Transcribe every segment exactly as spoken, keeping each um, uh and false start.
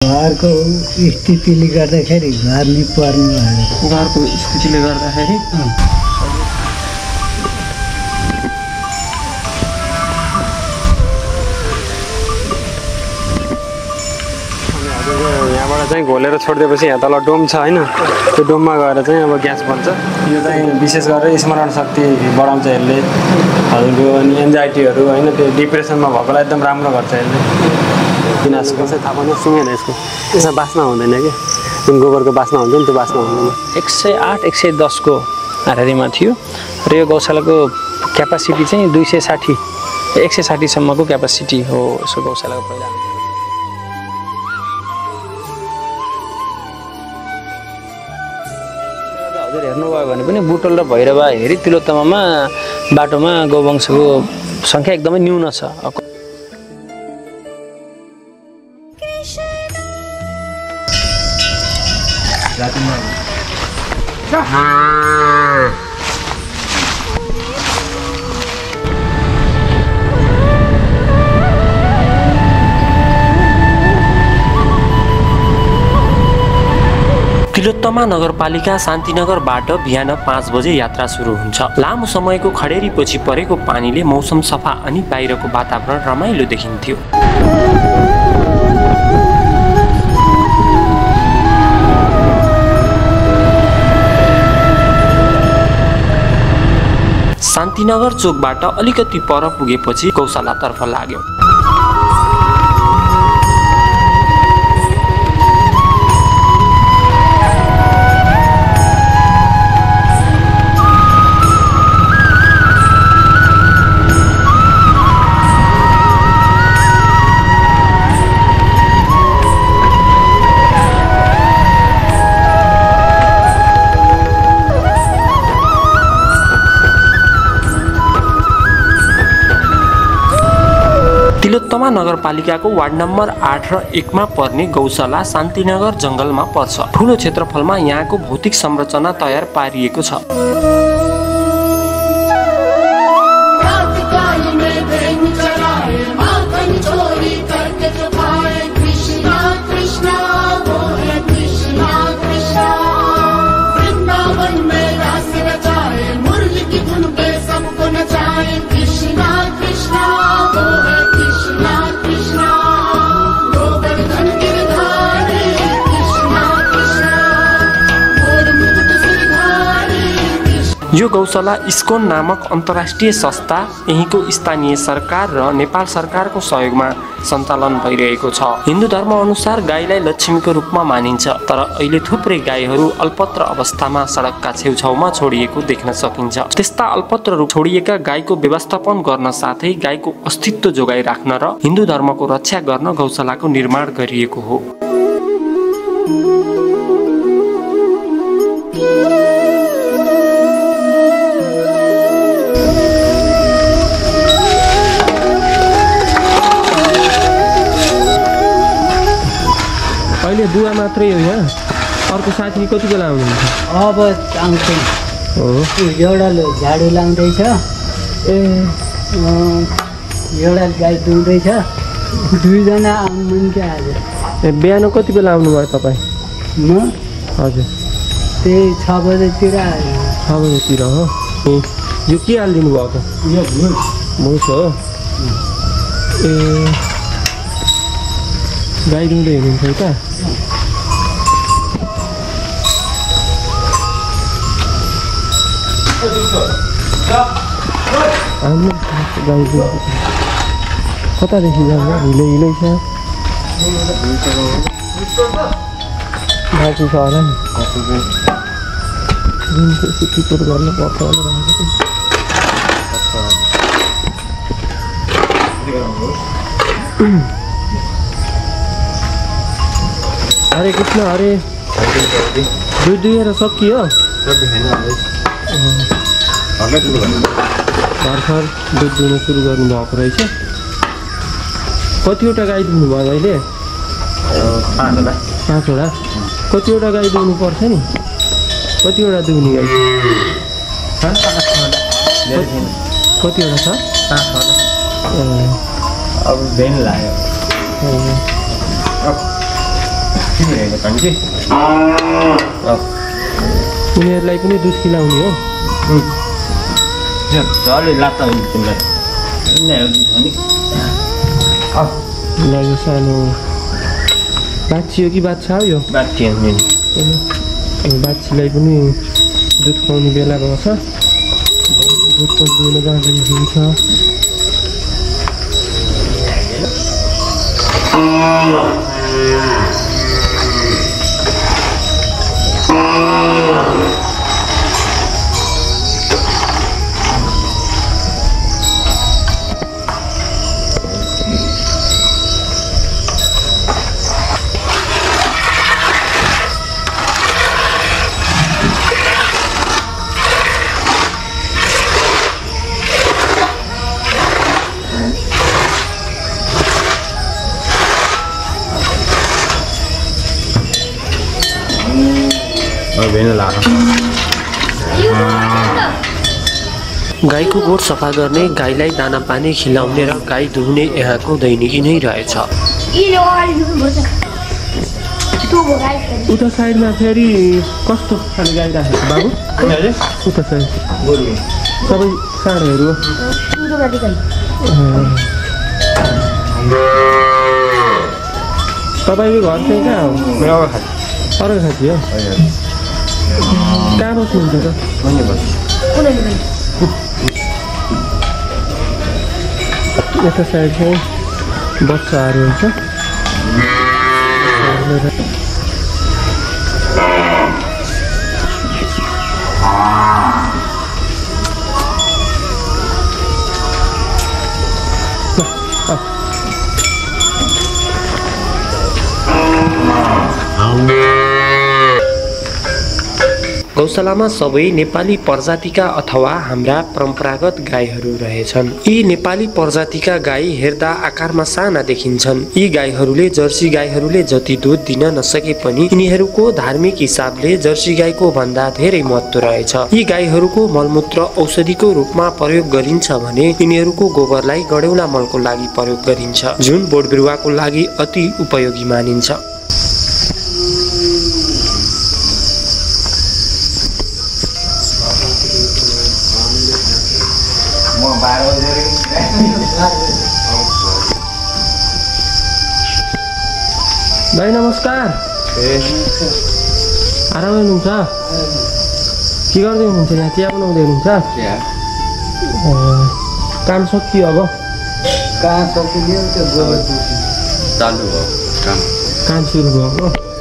घरको स्थितिले गर्दाखेरि घर नै पर्ने भएर घरको स्थितिले गर्दाखेरि यहाँबाट चाहिँ घोलेर छोडिदिएपछि यहाँ तल डोम छ होइन त्यो डोममा गएर चाहिँ अब ग्यास बन्छ यो चाहिँ विशेष गरेर स्मरण शक्ति बढाउँछ यसले हजुरको अनि एन्जाइटीहरू होइन त्यो डिप्रेसनमा भएकोलाई एकदम राम्रो गर्छ यसले पिनासको चाहिँ थाहा पनि सुँगेन यसको यसमा बास्ना हुँदैन कि जुन गोबरको बास्ना हुन्छ नि त्यो बास्ना हुँदैन एक सय आठ एक सय दसको हारारीमा थियो र यो गौशालाको क्यापासिटी चाहिँ दुई सय साठी एक सय साठीसम्मको क्यापासिटी हो यसको गौशालाको पहिला हजुर हेर्नुभयो भने पनि बुटोल र भैरवा हेरी तिलोत्तमामा बाटोमा गौवंशको सङ्ख्या एकदमै न्यून छ तिलोत्तमा नगरपालिका शान्तिनगरबाट बिहान पाँच बजे यात्रा सुरु हुन्छ। लामो समयको खडेरीपछि परेको पानीले मौसम सफा अनि बाहिरको वातावरण रमाइलो देखिन्थ्यो। शान्तिनगर चोकबाट अलिकति पर पुगेपछि गौशालातर्फ लाग्यो। तिलोत्तमा नगरपालिकाको वार्ड नम्बर आठ र एकमा पर्ने गौशाला शान्तिनगर जंगलमा पर्छ। ठूलो क्षेत्रफलमा यहाँको भौतिक संरचना तयार पारिएको छ। यो गौशाला इस्कोन नामक अन्तर्राष्ट्रिय संस्था यहीँको स्थानीय सरकार र नेपाल सरकारको सहयोगमा सञ्चालन भइरहेको छ। हिन्दू धर्म अनुसार गाईलाई लक्ष्मीको रूपमा मानिन्छ, तर अहिले थुप्रै गाईहरू अल्पत्र अवस्थामा सडकका छेउछाउमा छोडिएको देख्न सकिन्छ। त्यस्ता अल्पत्र रूप छोडिएका गाईको व्यवस्थापन गर्न साथै गाईको अस्तित्व जोगाइ राख्न र हिन्दू धर्मको रक्षा गर्न गौशालाको निर्माण गरिएको हो। अहिले बुवा मात्रै हो यहाँ, अर्को साथी कति बेला आउनुहुन्छ? अब आउँछ हो, एउटाले झाडु लाउँदैछ, ए एउटा गाई दुहुँदैछ, दुईजना आउनु क्या आज। ए बिहान कति बेला आउनुभयो तपाईँ? म हजुर त्यही छ बजेतिर आयो। छ बजेतिर हो। यो के हालिदिनु भएको? यो भुस भुस हो। ए गाई दुहुँदै हुनुहुन्छ त? आउनु गाई दुहुँदै कतादेखि जान्छ? हिलै हिलै छ बाँकी छ होला नि, टिकट गर्नुपर्छ होला। हरे कृष्ण हरे। दुध दुहेर सकियो? भर्खर दुध दुहुन सुरु गर्नुभएको रहेछ। कतिवटा गाई दुहुनु भयो अहिले? पाँचवटा। पाँचवटा। कतिवटा गाई दुहुनु पर्छ नि? कतिवटा दुहुने गाई? कतिवटा छ? अब भेन लाग्यो। उनीहरूलाई पनि दुध खिलाउने हो यो सानो बाछी हो कि बाछा हो यो बाछीलाई पनि दुध खुवाउने बेला भएको छ दुध पनि दिन जाँदै हुन्छ गाईको गोठ सफा गर्ने गाईलाई दाना पानी खिलाउने र गाई दुहुने यहाँको दैनिकी नै रहेछ उता साइडमा फेरि कस्तो खाले गाई राखेको बाबु उता साइड सबै साँडहरू तपाईँको घर चाहिँ कहाँ हो अर्को खाती हो कहाँ बस्नुहुन्छ त यता साइड चाहिँ बच्चाहरू हुन्छ गौशालामा सबै नेपाली प्रजातिका अथवा हाम्रा परम्परागत गाईहरू रहेछन्। यी नेपाली प्रजातिका गाई हेर्दा आकारमा साना देखिन्छन्। यी गाईहरूले जर्सी गाईहरूले जति दुध दिन नसके पनि यिनीहरूको धार्मिक हिसाबले जर्सी गाईको भन्दा धेरै महत्त्व रहेछ। यी गाईहरूको मलमूत्र औषधिको रूपमा प्रयोग गरिन्छ भने यिनीहरूको गोबरलाई गडेउला मलको लागि प्रयोग गरिन्छ, जुन बोट बिरुवाको लागि अति उपयोगी मानिन्छ। भाइ नमस्कार। आराम हुनुहुन्छ? के गर्दै हुनुहुन्छ यहाँ? चिया बनाउँदै हुनुहुन्छ? काम सकियो अब? कहाँ सकियो? चालु भयो काम। काम सुरु भयो।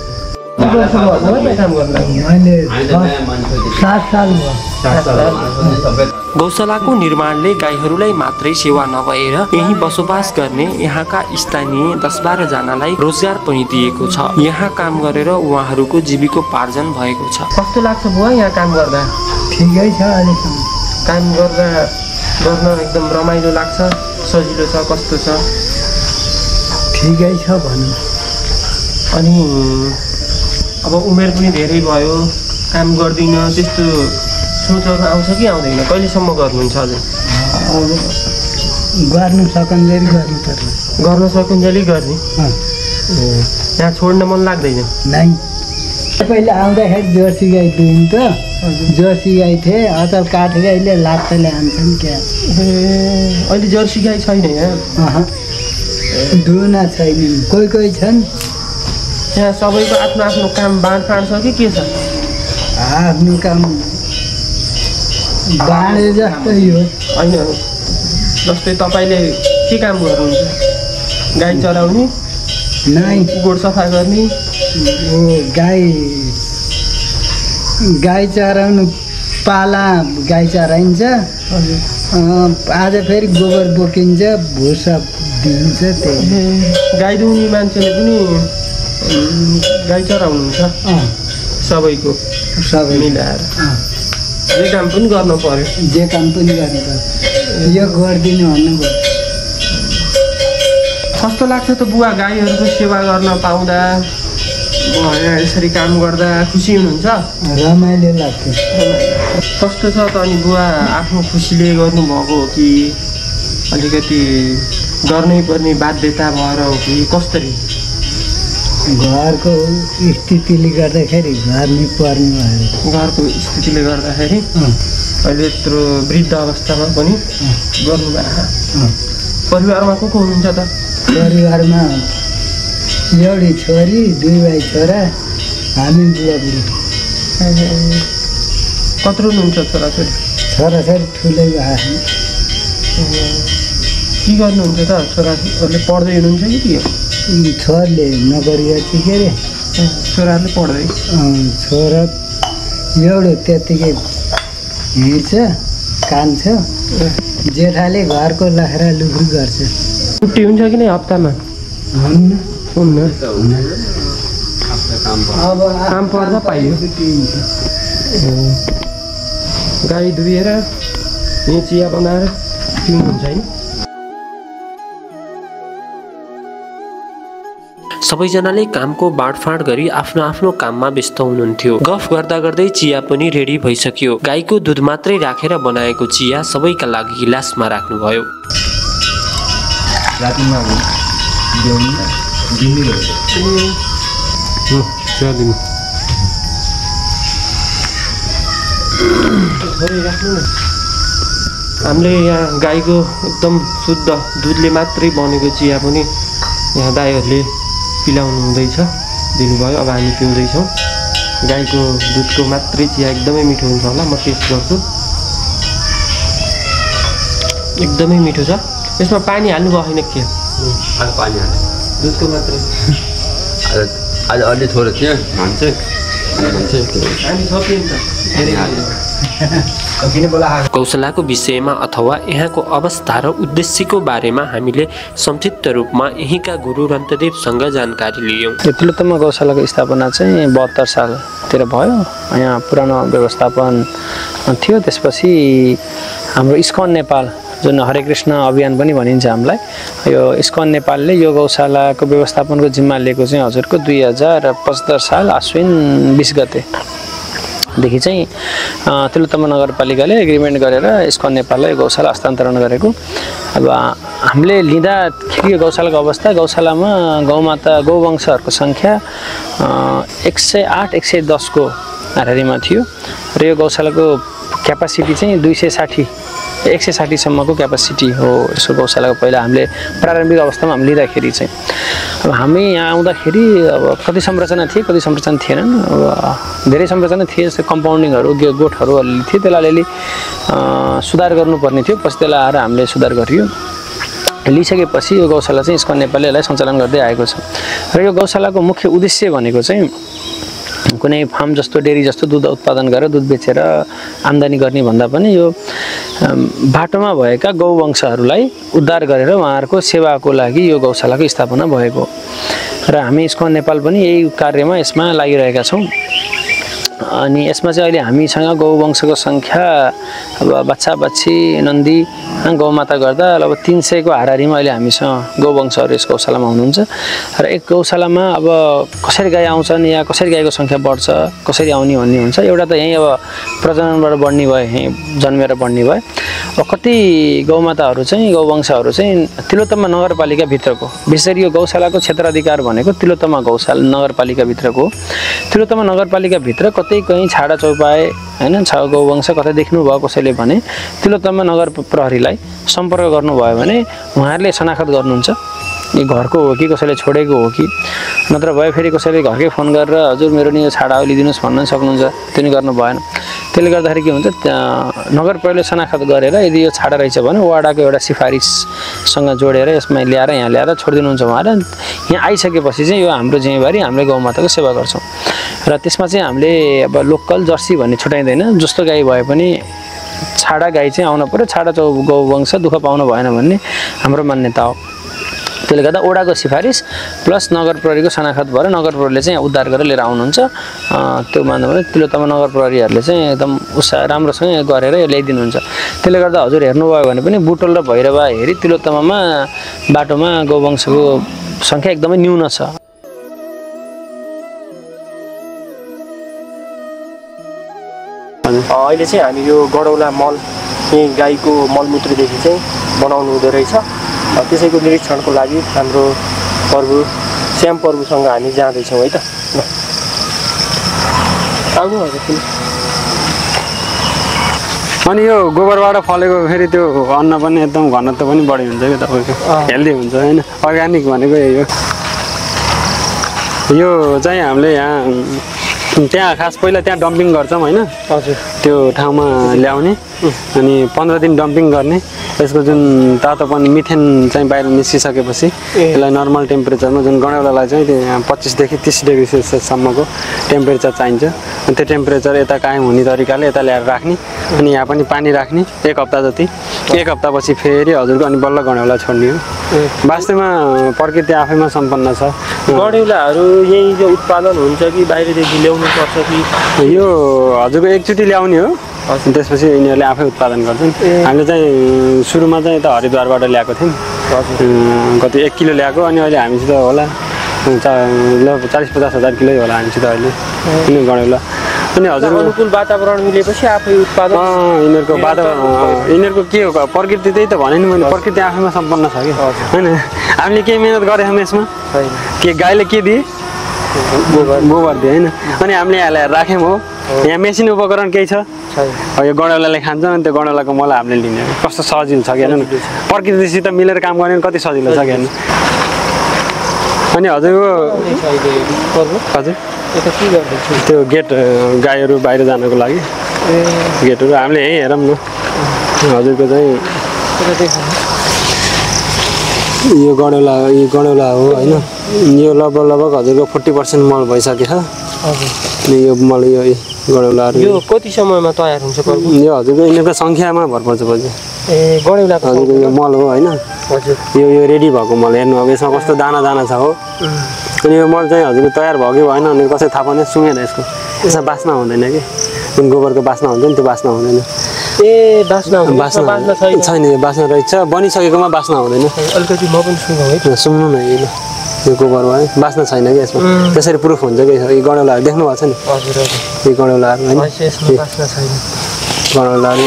काम गर्नु मैले सात साल भयो। गौशालाको निर्माणले गाईहरूलाई मात्रै सेवा नभएर यही बसोबास गर्ने यहाँका स्थानीय दस बाह्र जनालाई रोजगार पनि दिएको छ। यहाँ काम गरेर उहाँहरूको जीविकोपार्जन भएको छ। कस्तो लाग्छ बुवा यहाँ काम गर्दा? ठिकै छ अहिलेसम्म। काम गर्दा गर्न एकदम रमाइलो लाग्छ, सजिलो छ, कस्तो छ? ठिकै छ भनौँ। अनि अब उमेर पनि धेरै भयो, काम गर्दिन त्यस्तो सोचहरू आउँछ कि आउँदैन? कहिलेसम्म गर्नुहुन्छ अझै? अब गर्नु सकुन्जेली गर्नुपर्छ। गर्न सकुन्जेली गर्ने? यहाँ छोड्न मन लाग्दैन? नै। पहिला आउँदाखेरि जर्सी गाई दुहिन्थ्यो, जर्सी गाई थिए, अचल काठ गाईले लाप्चाले हान्छन् क्या। ए अहिले जर्सी गाई छैन यहाँ? दुहुना छैनन्, कोही कोही छन्। यहाँ सबैको आफ्नो आफ्नो काम बाँडफाँड छ कि के छ? आफ्नो काम बाँडे जस्तै हो। होइन, जस्तै तपाईँले के काम गर्नुहुन्छ? गाई चराउने? नै। गोठ सफा गर्ने? ओ गाई गाई चराउनु, पाला गाई चराइन्छ। आज फेरि गोबर बोकिन्छ, भुसा दिन्छ। त्यही गाई दुहुने मान्छेले पनि गाई चराउनुहुन्छ? सबैको सबै मिलाएर जे काम पनि गर्नु पर्यो। जे काम पनि गर्नु पर्यो, यो गरिदिनु भन्नुभयो। कस्तो लाग्छ त बुवा गाईहरूको सेवा गर्न पाउँदा? यहाँ यसरी काम गर्दा खुसी हुनुहुन्छ? रमाइलो लाग्छ। कस्तो छ त अनि बुवा, आफ्नो खुसीले गर्नुभएको हो कि अलिकति गर्नै पर्ने बाध्यता भएर हो कि कसरी? घरको स्थितिले गर्दाखेरि घर नै पर्ने भयो। घरको स्थितिले गर्दाखेरि अँ, अहिले यत्रो वृद्ध अवस्थामा पनि गर्नुभएको। परिवारमा को को हुनुहुन्छ त? परिवारमा एउटी छोरी, दुई भाइ छोरा, हामी बुढाबुढी। कत्रो हुनुहुन्छ छोराछोरी? छोराछोरी ठुलै भएको के गर्नुहुन्छ त? छोराहरूले पढ्दै हुनुहुन्छ कि के हो? यी छोराले नोकरी गर्छ के अरे। छोराहरूले पढ्दै? अँ, छोरा एउटा त्यत्तिकै हिँड्छ, कान्छ। जेठाले घरको लाख्रा लुख्री गर्छ। छुट्टी हुन्छ कि नै हप्तामा? हुन्न, हुन्न। अब काम पर्दा पाइयो। छुट्टी हुन्छ। गाई दुहेर यहाँ चिया बनाएर पिउनुहुन्छ होइन? सबैजनाले कामको बाँडफाँड गरी आफ्नो आफ्नो काममा व्यस्त हुनुहुन्थ्यो। गफ गर्दा गर्दै चिया पनि रेडी भइसक्यो। गाईको दुध मात्रै राखेर बनाएको चिया सबैका लागि गिलासमा राख्नुभयो। हामीले यहाँ गाईको एकदम शुद्ध दुधले मात्रै बनेको चिया पनि यहाँ दाइहरूले पिलाउनु हुँदैछ, दिनुभयो। अब हामी पिउँदैछौँ। गाईको दुधको मात्रै चिया एकदमै मिठो हुन्छ होला। म टेस्ट गर्छु। एकदमै मिठो छ। यसमा पानी हाल्नु भयो होइन के? आज पानी हाल्छ, दुधको मात्रै। आज आज अलि थोरै थियो भन्छ भन्छ पानी सकियो नि त धेरै। गौशालाको विषयमा अथवा यहाँको अवस्था र उद्देश्यको बारेमा हामीले संक्षिप्त रूपमा यहीँका गुरु रन्तदेवसँग जानकारी लियौँ। यो तिलोत्तमा गौशालाको स्थापना चाहिँ बहत्तर सालतिर भयो। यहाँ पुरानो व्यवस्थापन थियो। त्यसपछि हाम्रो इस्कन नेपाल जुन हरे कृष्ण अभियान पनि भनिन्छ हामीलाई, यो इस्कन नेपालले यो गौशालाको व्यवस्थापनको जिम्मा लिएको चाहिँ हजुरको दुई हजार पचहत्तर साल आश्विन बिस गते देखि चाहिँ तिलोत्तमा नगरपालिकाले एग्रिमेन्ट गरेर इस्कन नेपाललाई गौशाला हस्तान्तरण गरेको। अब हामीले लिँदाखेरि यो गौशालाको अवस्था, गौशालामा गौमाता गौवंशहरूको सङ्ख्या एक सय आठ एक सय दसको हाराहारीमा थियो र यो गौशालाको क्यापासिटी चाहिँ दुई सय साठी एक सय साठीसम्मको क्यापासिटी हो यसको गौशालाको। पहिला हामीले प्रारम्भिक अवस्थामा हामी लिँदाखेरि चाहिँ अब हामी यहाँ आउँदाखेरि अब कति संरचना थिए, कति संरचना थिएनन्। अब धेरै संरचना थिए, जस्तै कम्पाउन्डिङहरू, गोठहरू अलि थिए, त्यसलाई अलिअलि सुधार गर्नुपर्ने थियो। पछि त्यसलाई आएर हामीले सुधार गरियो। लिइसकेपछि यो गौशाला चाहिँ इस्कन नेपालले यसलाई सञ्चालन गर्दै आएको छ। र यो गौशालाको मुख्य उद्देश्य भनेको चाहिँ कुनै फार्म जस्तो डेरी जस्तो दुध उत्पादन गरेर दुध बेचेर आम्दानी गर्ने भन्दा पनि यो बाटोमा भएका गौवंशहरूलाई उद्धार गरेर उहाँहरूको सेवाको लागि यो गौशालाको स्थापना भएको र हामी इस्कन नेपाल पनि यही कार्यमा यसमा लागिरहेका छौँ। अनि यसमा चाहिँ अहिले हामीसँग गौवंशको सङ्ख्या अब बच्चा बच्ची नन्दी गौमाता गर्दा अब तिन सयको हाराहारीमा अहिले हामीसँग गौवंशहरू यस गौशालामा हुनुहुन्छ। र एक गौशालामा अब कसरी गाई आउँछन् या कसरी गाईको सङ्ख्या बढ्छ, कसरी आउने भन्ने हुन्छ। एउटा त यहीँ अब प्रजननबाट बढ्ने भयो, यहीँ जन्मेर बढ्ने भयो। अब कति गौमाताहरू चाहिँ गौवंशहरू चाहिँ तिलोत्तमा नगरपालिकाभित्रको, विशेष गरी यो गौशालाको क्षेत्राधिकार भनेको तिलोत्तमा गौशाला नगरपालिकाभित्रको हो। तिलोत्तमा नगरपालिकाभित्र कतै कहीँ छाडा चौपाए होइन छ गौवंश कतै देख्नुभयो कसैले भने तिलोत्तमा नगर प्रहरीलाई सम्पर्क गर्नुभयो भने उहाँहरूले शनाखत गर्नुहुन्छ यो घरको हो कि कसैले छोडेको हो कि, नत्र भए फेरि कसैले घरकै फोन गरेर हजुर मेरो नि यो छाडा लिदिनुहोस् भन्न सक्नुहुन्छ, त्यो नि गर्नु भएन। त्यसले गर्दाखेरि के हुन्छ, नगर प्रहरीले शनाखत गरेर यदि यो छाडा रहेछ भने वाडाको एउटा सिफारिससँग जोडेर यसमा ल्याएर यहाँ ल्याएर छोडिदिनुहुन्छ उहाँले। यहाँ आइसकेपछि चाहिँ यो हाम्रो जिम्मेवारी, हामीले गौमाताको सेवा गर्छौँ र त्यसमा चाहिँ हामीले अब लोकल जर्सी भन्ने छुट्याइँदैन। जस्तो गाई भए पनि छाडा गाई चाहिँ आउनु पऱ्यो, छाडा चौ गौवंश दुःख पाउनु भएन भन्ने हाम्रो मान्यता हो। त्यसले गर्दा ओडाको सिफारिस प्लस नगर प्रहरीको शनाखत भएर नगर प्रहरीले चाहिँ उद्धार गरेर लिएर आउनुहुन्छ। त्यो मान्नु भने तिलोत्तमा नगर प्रहरीहरूले चाहिँ एकदम उत्साह राम्रोसँग गरेर ल्याइदिनुहुन्छ। त्यसले गर्दा हजुर हेर्नुभयो भने पनि बुटोल र भैरवा हेरी तिलोत्तमामा बाटोमा गौवंशको सङ्ख्या एकदमै न्यून छ। अहिले चाहिँ हामी यो गडौला मल यही गाईको मलमूत्रदेखि चाहिँ बनाउनु हुँदो रहेछ। त्यसैको निरीक्षणको लागि हाम्रो प्रभु श्याम प्रभुसँग हामी जाँदैछौँ है त ल आउनु हजुर किन अनि यो गोबरबाट फलेको फेरि त्यो अन्न पनि एकदम घनत्व पनि बढी हुन्छ क्या तपाईँको हेल्दी हुन्छ होइन अर्ग्यानिक भनेको यही हो यो चाहिँ हामीले यहाँ त्यहाँ खास पहिला त्यहाँ डम्पिङ गर्छौँ होइन हजुर त्यो ठाउँमा ल्याउने अनि पन्ध्र दिन डम्पिङ गर्ने यसको जुन तातोपन मिथेन चाहिँ बाहिर निस्किसकेपछि यसलाई नर्मल टेम्परेचरमा जुन गणेउलालाई चाहिँ त्यो पच्चिसदेखि तिस डिग्री सेल्सियससम्मको टेम्परेचर चाहिन्छ अनि त्यो टेम्परेचर यता कायम हुने तरिकाले यता ल्याएर राख्ने अनि यहाँ पनि पानी राख्ने एक हप्ता जति एक हप्तापछि फेरि हजुरको अनि बल्ल गणेउला छोड्ने हो वास्तवमा प्रकृति आफैमा सम्पन्न छ गणेउलाहरू यहीँ जो उत्पादन हुन्छ कि बाहिरदेखि ल्याउनु पर्छ कि यो हजुरको एकचोटि ल्याउने हो त्यसपछि यिनीहरूले आफै उत्पादन गर्छन् हामीले चाहिँ सुरुमा चाहिँ यता हरिद्वारबाट ल्याएको थियौँ कति एक किलो ल्याएको अनि अहिले हामीसित होला ल चालिस पचास हजार किलो होला हामीसित अहिले किन गणेउला अनि हजुर अनुकूल वातावरण मिलेपछि आफै उत्पादन यिनीहरूको वातावरण यिनीहरूको के हो प्रकृति त्यही त भने नि मैले प्रकृति आफैमा सम्पन्न छ कि होइन हामीले केही मिहिनेत गरेछौँ यसमा के गाईले के दिए गोबर दिए होइन अनि हामीले यहाँलाई राख्यौँ हो यहाँ मेसिन उपकरण केही छ यो गणेउलाले खान्छ अनि त्यो गणेउलाको मल हामीले लिने कस्तो सजिलो छ कि हेर्नु प्रकृतिसित मिलेर काम गर्ने कति सजिलो छ कि हेर्नु अनि हजुरको हजुर त्यो गेट गाईहरू बाहिर जानको लागि गेटहरू हामीले यहीँ हेरौँ न हजुरको चाहिँ यो गणेउला यो गणेउला हो होइन यो लगभग लगभग हजुरको फोर्टी पर्सेन्ट मल भइसकेको छ अनि यो मल यो गणेउलाहरू यो कति समयमा तयार हुन्छ यो हजुरको यिनीहरूको सङ्ख्यामा भर पर्छ पछि ए गणेउला हजुरको यो मल हो होइन यो यो रेडी भएको मल हेर्नु अब यसमा कस्तो दाना दाना छ हो अनि यो मल चाहिँ हजुरको तयार भयो कि भएन अनि कसै थाहा पाउने सुँगेन यसको यसमा बास्ना हुँदैन कि जुन गोबरको बास्ना हुन्छ नि त्यो बास्ना हुँदैन ए बास्ना बास्ना छैन यो बास्ना रहेछ बनिसकेकोमा बास्ना हुँदैन अलिकति म पनि सुँगौँ है सुन्नु न यो यो गोबर हो है बास्ना छैन कि यसमा त्यसरी प्रुफ हुन्छ कि यो गणेउलाहरू देख्नु भएको छ नि हजुर हजुर यो गणेउलाहरू होइन बास्ना छैन गणेउलाहरू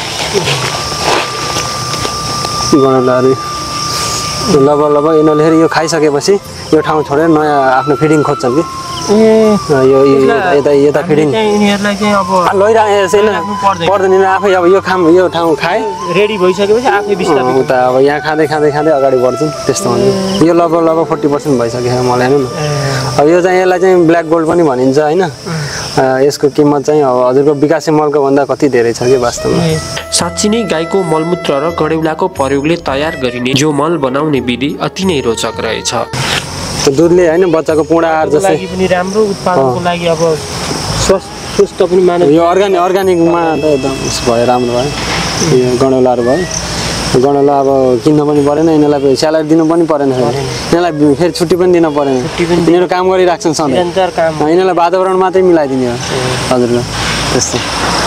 गणेउलाहरू लगभग लगभग यिनीहरूले फेरि यो खाइसकेपछि यो ठाउँ छोडेर नयाँ आफ्नो फिडिङ खोज्छन् कि यो यता यता फिडिङ लैरहेको पर्दैन आफै अब यो खाम यो ठाउँ खाए रेडी भइसकेपछि आफै बिस्तारै उता अब यहाँ खाँदै खाँदै खाँदै अगाडि बढ्छन् त्यस्तो हुन्छ यो लगभग लगभग फोर्टी पर्सेन्ट भइसक्यो मलाई हेर्नु न अब यो चाहिँ यसलाई चाहिँ ब्ल्याक गोल्ड पनि भनिन्छ होइन यसको किम्मत चाहिँ अब हजुरको विकासे मलको भन्दा कति धेरै छ कि वास्तवमा साँच्ची नै गाईको मलमूत्र र गणेउलाको प्रयोगले तयार गरिने जो मल बनाउने विधि अति नै रोचक रहेछ दुधले होइन बच्चाको पुँडा आहार जस्तै पनि राम्रो उत्पादनको लागि अब स्वस्थ पनि मानव यो अर्ग्यानिक अर्ग्यानिकमा त एकदम भयो राम्रो भयो यो गणेउलाहरू भयो गणेउला अब किन्न पनि परेन यिनीहरूलाई स्यालेरी दिनु पनि परेन यिनीहरूलाई फेरि छुट्टी पनि दिनु परेन यिनीहरू काम गरिराख्छन् सधैँ यिनीहरूलाई वातावरण मात्रै मिलाइदिने हो हजुरको त्यस्तो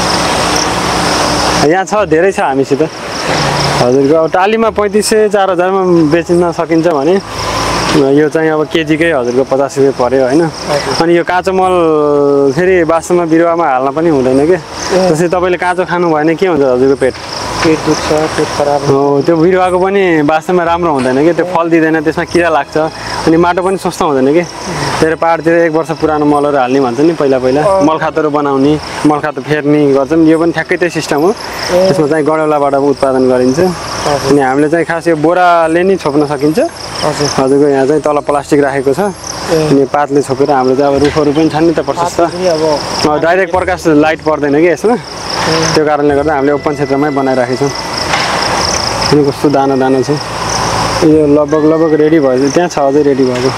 यहाँ छ धेरै छ हामीसित हजुरको अब टालीमा पैँतिस सय चार हजारमा बेचिन सकिन्छ भने यो चाहिँ अब केजीकै हजुरको पचास रुपियाँ पऱ्यो होइन अनि यो काँचो मल फेरि वास्तवमा बिरुवामा हाल्न पनि हुँदैन कि जस्तै तपाईँले काँचो खानु भएन के हुन्छ हजुरको पेट पेट दुख्छ पेट खराब हो त्यो बिरुवाको पनि वास्तवमा राम्रो हुँदैन कि त्यो फल दिँदैन त्यसमा किरा लाग्छ अनि माटो पनि स्वस्थ हुँदैन कि धेरै पाहाडतिर एक वर्ष पुरानो मलहरू हाल्ने भन्छ नि पहिला पहिला मलखातहरू बनाउने मलखात फेर्ने गर्छन् यो पनि ठ्याक्कै त्यही सिस्टम हो त्यसमा चाहिँ गणेउलाबाट उत्पादन गरिन्छ अनि हामीले चाहिँ खास यो बोराले नि छोप्न सकिन्छ हजुरको यहाँ चाहिँ तल प्लास्टिक राखेको छ अनि पातले छोपेर हाम्रो चाहिँ अब रुखहरू पनि छन् नि त प्रशस्त अब डाइरेक्ट प्रकाश लाइट पर्दैन कि यसमा त्यो कारणले गर्दा हामीले ओपन क्षेत्रमै बनाइराखेको छौँ अनि कस्तो दाना दाना छ यो लगभग लगभग रेडी भयो त्यहाँ छ अझै रेडी भएको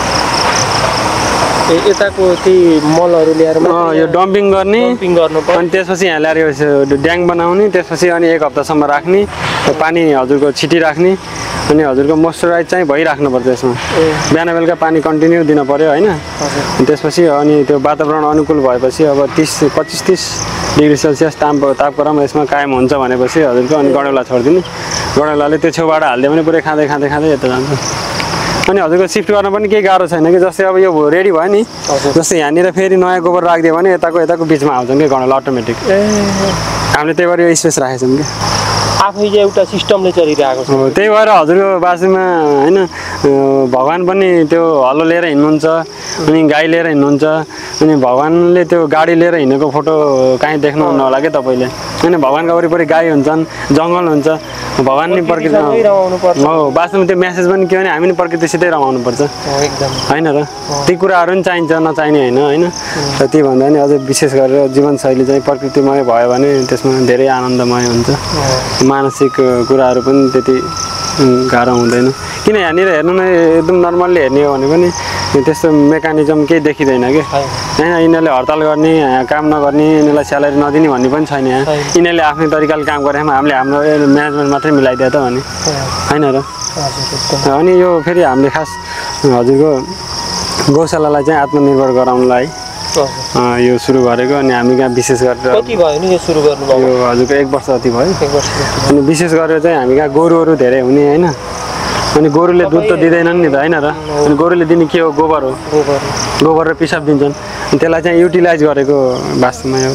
यताको त्यही मलहरू ल्याएर यो डम्पिङ गर्ने डम्पिङ गर्नु अनि त्यसपछि यहाँ ल्याएर यो ड्याङ बनाउने त्यसपछि अनि एक हप्तासम्म राख्ने पानी हजुरको छिटी राख्ने अनि हजुरको मोइस्चराइज चाहिँ भइराख्नुपर्छ यसमा बिहान बेलुका पानी कन्टिन्यू दिनु पऱ्यो होइन त्यसपछि अनि त्यो वातावरण अनुकूल भएपछि अब तिस पच्चिस तिस डिग्री सेल्सियस ताप तापक्रम यसमा कायम हुन्छ भनेपछि हजुरको अनि गणेउला छोडिदिने गणेउलाले त्यो छेउबाट हालिदियो भने पुरै खाँदै खाँदै खाँदै यता जान्छ अनि हजुरको सिफ्ट गर्न पनि केही गाह्रो छैन कि जस्तै अब यो रेडी भयो नि जस्तै यहाँनिर फेरि नयाँ गोबर राखिदियो भने यताको यताको बिचमा आउँछन् कि गणेउला अटोमेटिक हामीले त्यही भएर यो स्पेस राखेको छौँ कि आफैले एउटा सिस्टमले चलिरहेको छ। हो, त्यही भएर हजुरको बाजुमा होइन भगवान् पनि त्यो हलो लिएर हिँड्नुहुन्छ अनि गाई लिएर हिँड्नुहुन्छ अनि भगवान्ले त्यो गाडी लिएर हिँडेको फोटो काहीँ देख्नुहुन्न होला क्या तपाईँले होइन। भगवान्का वरिपरि गाई हुन्छन्, जङ्गल हुन्छ, भगवान् नि प्रकृति हो। वास्तवमा त्यो मेसेज पनि के भने हामी नि प्रकृतिसितै रमाउनुपर्छ होइन र। ती कुराहरू पनि चाहिन्छ, नचाहिने होइन होइन। र ती भन्दा पनि अझै विशेष गरेर जीवनशैली चाहिँ प्रकृतिमय भयो भने त्यसमा धेरै आनन्दमय हुन्छ। मानसिक कुराहरू पनि त्यति गाह्रो हुँदैन। किन यहाँनिर हेर्नु न एकदम नर्मल्ली हेर्ने हो भने पनि त्यस्तो मेकानिजम केही देखिँदैन कि होइन। यिनीहरूले हडताल गर्ने, काम नगर्ने, यिनीहरूलाई स्यालेरी नदिने भन्ने पनि छैन यहाँ। यिनीहरूले आफ्नै तरिकाले काम गरेमा हामीले हाम्रो म्यानेजमेन्ट मात्रै मिलाइदियो त भने होइन र। अनि यो फेरि हामीले खास हजुरको गौशालालाई चाहिँ आत्मनिर्भर गराउनलाई यो सुरु गरेको। अनि हामी कहाँ विशेष गरेर कति भयो नि यो सुरु गर्नु? यो हजुरको एक वर्ष जति भयो। एक वर्ष। अनि विशेष गरेर चाहिँ हामी कहाँ गोरुहरू धेरै हुने होइन। अनि गोरुले दुध त दिँदैनन् नि त होइन र। अनि गोरुले दिने के हो? गोबर हो। गोबर र पिसाब दिन्छन्। अनि त्यसलाई चाहिँ युटिलाइज गरेको वास्तवमा यो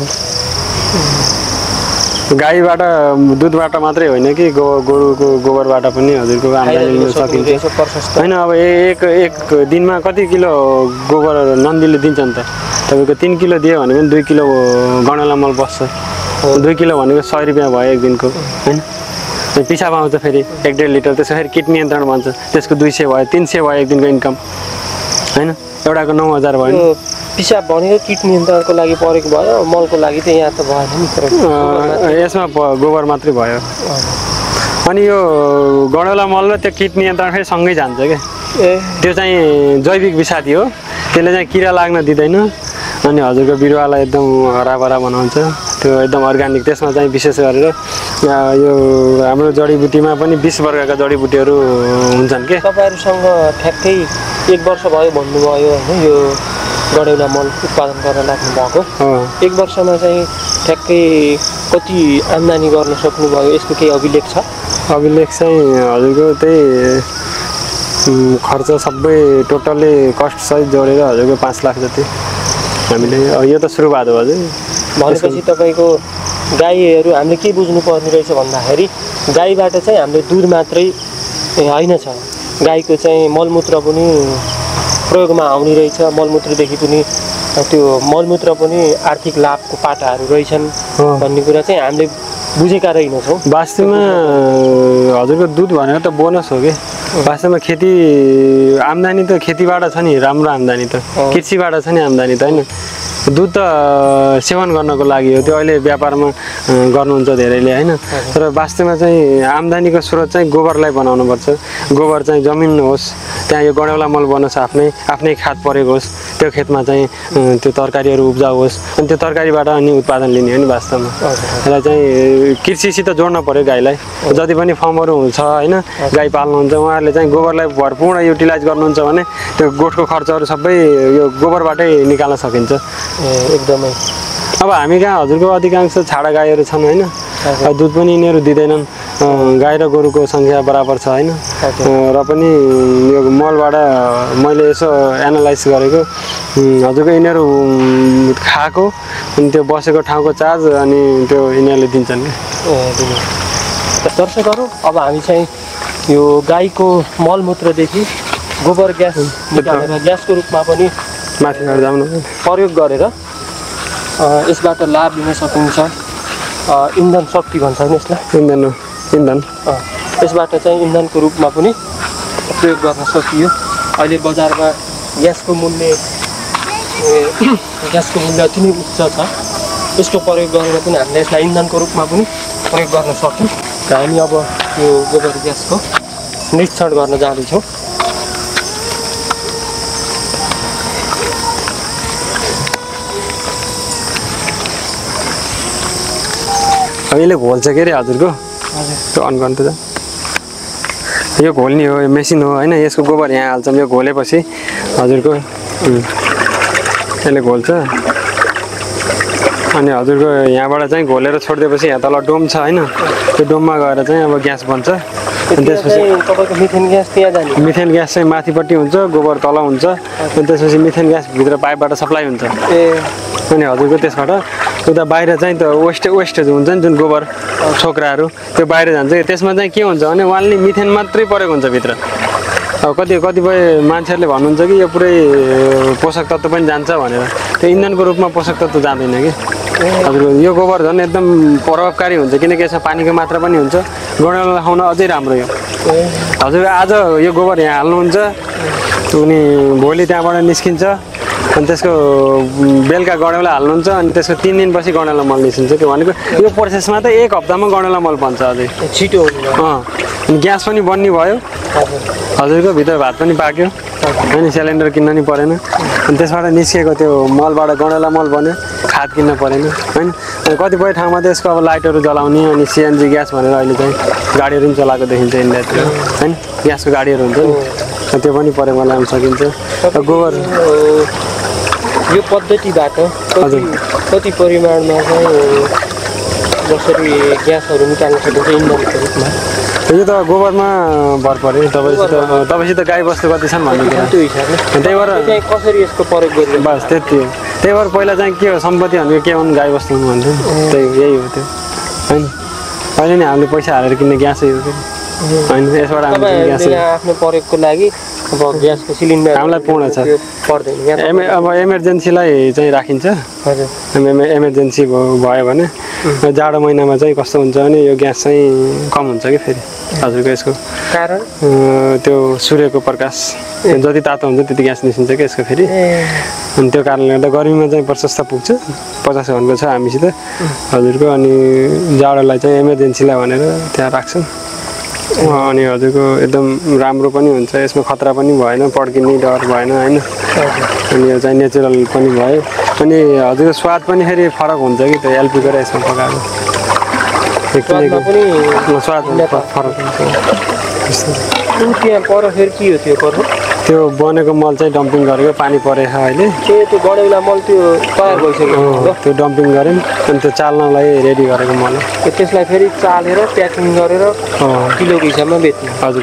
गाईबाट दुधबाट मात्रै होइन कि गो गोरुको गोबरबाट पनि हजुरको आम्दानी लिन सकिन्छ होइन। अब एक एक दिनमा कति किलो गोबर नन्दीले दिन्छ नि त? तपाईँको तिन किलो दियो भने पनि दुई किलो गणेला मल बस्छ। दुई किलो भनेको सय रुपियाँ भयो एक दिनको होइन। पिसाब आउँछ फेरि एक डेढ लिटर, त्यसो फेरि किट नियन्त्रण भन्छ, त्यसको दुई सय भयो, तिन सय भयो एक दिनको इन्कम होइन। एउटाको नौ हजार भयो। पिसाब भनेको किट नियन्त्रणको लागि परेको भयो, मलको लागि त यहाँ त भएन नि। यसमा गोबर मात्रै भयो। अनि यो गणेला मल र त्यो किट नियन्त्रण फेरि सँगै जान्छ क्या। त्यो चाहिँ जैविक विषादी हो, त्यसले चाहिँ किरा लाग्न दिँदैन। अनि हजुरको बिरुवालाई एकदम हराभरा बनाउँछ। त्यो एकदम अर्ग्यानिक। त्यसमा चाहिँ विशेष गरेर यो हाम्रो जडीबुटीमा पनि बिस वर्गका जडीबुटीहरू हुन्छन् के। तपाईँहरूसँग ठ्याक्कै एक वर्ष भयो भन्नुभयो होइन यो गणेला मल उत्पादन गर्न लाग्नु भएको। एक वर्षमा चाहिँ ठ्याक्कै कति आम्दानी गर्न सक्नुभयो? यसको केही अभिलेख छ? अभिलेख चाहिँ हजुरको त्यही खर्च सबै टोटल्ली कस्ट सहित जोडेर हजुरको पाँच लाख जति हामीले। यो त सुरुवात हो हजुर। भनेपछि तपाईँको गाईहरू हामीले के बुझ्नु पर्ने रहेछ भन्दाखेरि गाईबाट चाहिँ हामीले दुध मात्रै होइन छ, गाईको चाहिँ मलमूत्र पनि प्रयोगमा आउने रहेछ। मलमूत्रदेखि पनि त्यो मलमूत्र पनि आर्थिक लाभको पाटाहरू रहेछन् भन्ने कुरा चाहिँ हामीले बुझेका रहेनछौँ। वास्तवमा हजुरको दुध भनेको त बोनस हो कि। वास्तवमा खेती आम्दानी त खेतीबाट छ नि, राम्रो आम्दानी त कृषिबाट छ नि आम्दानी त होइन। दुध त सेवन गर्नको लागि हो, त्यो अहिले व्यापारमा गर्नुहुन्छ धेरैले होइन। तर वास्तवमा चाहिँ आम्दानीको स्रोत चाहिँ गोबरलाई बनाउनुपर्छ। गोबर चाहिँ जमिन होस्, त्यहाँ यो गणेला मल बनोस्, आफ्नै आफ्नै खाद परेको होस्, त्यो खेतमा चाहिँ त्यो तरकारीहरू उब्जाउ होस्। अनि त्यो तरकारीबाट अनि उत्पादन लिने हो नि वास्तवमा। यसलाई चाहिँ कृषिसित जोड्न पऱ्यो गाईलाई। जति पनि फर्महरू हुन्छ होइन, गाई पाल्नुहुन्छ, उहाँहरूले चाहिँ गोबरलाई भरपूर्ण युटिलाइज गर्नुहुन्छ भने त्यो गोठको खर्चहरू सबै यो गोबरबाटै निकाल्न सकिन्छ एकदमै। अब हामी कहाँ हजुरको अधिकांश छाडा गाईहरू छन् होइन। दुध पनि यिनीहरू दिँदैनन्। गाई र गोरुको सङ्ख्या बराबर छ होइन। र पनि यो मलबाट मैले यसो एनालाइज गरेको हजुरको यिनीहरू खाएको अनि त्यो बसेको ठाउँको चार्ज अनि त्यो यिनीहरूले दिन्छन् क्या। दर्शकहरू अब हामी चाहिँ यो गाईको मलमूत्रदेखि गोबर ग्यास निकालेर ग्यासको रूपमा पनि माथि जाउँ प्रयोग गरेर यसबाट लाभ लिन सकिन्छ। इन्धन शक्ति भन्छ नि यसलाई, इन्धन हो इन्धन। यसबाट चाहिँ इन्धनको रूपमा पनि प्रयोग गर्न सकियो। अहिले बजारमा ग्यासको मूल्य ग्यासको मूल्य अति नै उच्च छ। यसको प्रयोग गरेर पनि हामीले यसलाई इन्धनको रूपमा पनि प्रयोग गर्न सक्छौँ। र हामी अब यो गोबर ग्यासको निरीक्षण गर्न जाँदैछौँ। यसले घोल्छ के अरे हजुरको? त्यो अन गर्नु त। यो घोल्ने हो, यो मेसिन हो होइन। यसको गोबर यहाँ हाल्छौँ, यो घोलेपछि हजुरको यसले घोल्छ। अनि हजुरको यहाँबाट चाहिँ घोलेर छोडिदिएपछि यहाँ तल डोम छ होइन, त्यो डोममा गएर चाहिँ अब ग्यास बन्छ। अनि त्यसपछि तपाईँको मिथेन ग्यास त्यहाँ जाने? मिथेन ग्यास चाहिँ माथिपट्टि हुन्छ, गोबर तल हुन्छ। अनि त्यसपछि मिथेन ग्यास भित्र पाइपबाट सप्लाई हुन्छ। ए अनि हजुरको त्यसबाट उता बाहिर चाहिँ त वेस्ट वेस्टेज हुन्छ नि जुन गोबर छोक्राहरू त्यो बाहिर जान्छ त्यसमा चाहिँ के हुन्छ भने वानली मिथेन मात्रै परेको हुन्छ भित्र अब कति कतिपय मान्छेहरूले भन्नुहुन्छ कि यो पुरै पोषक तत्त्व पनि जान्छ भनेर त्यो इन्धनको रूपमा पोषक तत्त्व जाँदैन कि हजुर यो गोबर झन् एकदम प्रभावकारी हुन्छ किनकि यसमा पानीको मात्रा पनि हुन्छ गणेला खुवाउन अझै राम्रो यो हजुर आज यो गोबर यहाँ हाल्नुहुन्छ अनि भोलि त्यहाँबाट निस्किन्छ अनि त्यसको बेलुका गणेला हाल्नुहुन्छ अनि त्यसको तिन दिनपछि गणेला मल निस्किन्छ त्यो भनेको यो प्रोसेसमा त एक हप्तामा गणेला मल बन्छ अझै छिटो अँ अनि ग्यास पनि बन्ने भयो हजुरको भित्र भात पनि पाक्यो होइन सिलिन्डर किन्न नि परेन अनि त्यसबाट निस्किएको त्यो मलबाट गणेला मल बन्यो खाद किन्न परेन होइन अनि कतिपय ठाउँमा त यसको अब लाइटहरू जलाउने अनि सिएनजी ग्यास भनेर अहिले चाहिँ गाडीहरू पनि चलाएको देखिन्छ इन्डियातिर होइन ग्यासको गाडीहरू हुन्छ नि त्यो पनि प्रयोगमा ल्याउन सकिन्छ गोबर यो पद्धतिबाट कति कति परिमाणमा चाहिँ जसरी ग्यासहरू निकाल्न सकिन्छ इन्धनको रूपमा यो त गोबरमा भर पऱ्यो तपाईँसित तपाईँसित गाई बस्तु कति छन् भन्ने कुरा त्यो हिसाबले त्यही भएर कसरी यसको प्रयोग गरियो बस त्यति हो त्यही भएर पहिला चाहिँ के हो सम्पत्ति भनेको के हुन् गाई बस्तु हुनु भन्थ्यो त्यही यही हो त्यो होइन अहिले नि हामीले पैसा हालेर किन्ने ग्यासै हो होइन यसबाट हामीले ग्यास आफ्नो प्रयोगको लागि अब ग्यासको सिलिन्डर हामीलाई पूर्ण छ पर्दैन एमे अब इमर्जेन्सीलाई चाहिँ राखिन्छ हजुर इमर्जेन्सी भयो भने जाडो महिनामा चाहिँ कस्तो हुन्छ भने यो ग्यास चाहिँ कम हुन्छ कि फेरि हजुरको यसको कारण त्यो सूर्यको प्रकाश जति तातो हुन्छ त्यति ग्यास निस्किन्छ कि यसको फेरि अनि त्यो कारणले गर्दा गर्मीमा चाहिँ प्रशस्त पुग्छ पचास घन्टाको छ हामीसित हजुरको अनि जाडोलाई चाहिँ इमर्जेन्सीलाई भनेर त्यहाँ राख्छन् अनि हजुरको एकदम राम्रो पनि हुन्छ यसमा खतरा पनि भएन पड्किने डर भएन होइन अनि यो चाहिँ नेचुरल पनि भयो अनि हजुरको स्वाद पनि फेरि फरक हुन्छ कि त्यो एलपीको र यसमा पकाएको स्वाद फरक हुन्छ त्यहाँ पर फेरि के हो त्यो पर्व त्यो बनेको मल चाहिँ डम्पिङ गरेको पानी परेछ अहिले त्यो गणेला मल त्यो तयार भइसक्यो त्यो डम्पिङ गऱ्यौँ अनि त्यो चाल्नलाई रेडी गरेको मल त्यसलाई फेरि चालेर प्याकिङ गरेर किलोको हिसाबमा बेच्नु हजुर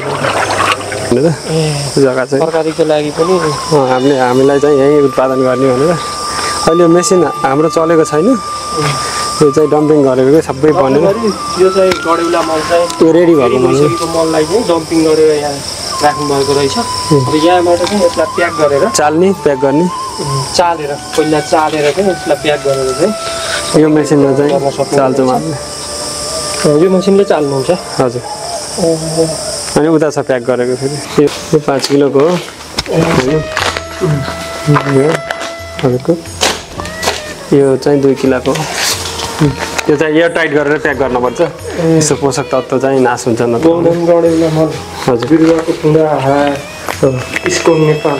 जग्गा चाहिँ तरकारीको लागि पनि हामीले हामीलाई चाहिँ यहीँ उत्पादन गर्ने भनेर अहिले मेसिन हाम्रो चलेको छैन यो चाहिँ डम्पिङ गरेको कि सबै बनेर यो चाहिँ गणेला मल चाहिँ त्यो रेडी भएको मल मललाई चाहिँ डम्पिङ गरेर यहाँ राख्नु भएको रहेछ अब यहाँबाट चाहिँ यसलाई प्याक गरेर चाल्ने प्याक गर्ने चालेर पहिला चालेर चाहिँ यसलाई प्याक गरेर चाहिँ यो मेसिनमा चाहिँ चाल्छौँ हामीले यो मेसिनले चाल्नुहुन्छ हजुर अनि उता छ प्याक गरेको फेरि यो पाँच किलोको हो हजुरको यो चाहिँ दुई किलोको त्यो चाहिँ एयर टाइट गरेर प्याक गर्नुपर्छ यस्तो पोषक तत्त्व चाहिँ नाश हुन्छ न हजुर बिरुवाको ठुङ्गा इस्कोन नेपाल